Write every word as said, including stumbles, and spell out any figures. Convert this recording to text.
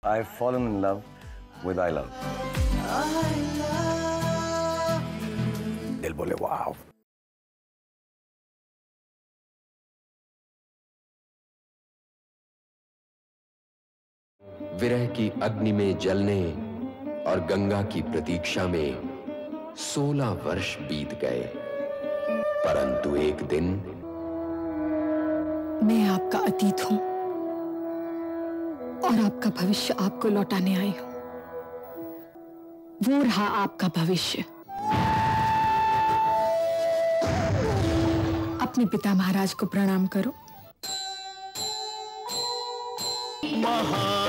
I've fallen in love with I love. दिल बोले वाव. विरह की अग्नि में जलने और गंगा की प्रतीक्षा में सोलह वर्ष बीत गए, परंतु एक दिन मैं आपका अतीत हूं और आपका भविष्य आपको लौटाने आई हूं। वो रहा आपका भविष्य। अपने पिता महाराज को प्रणाम करो। महा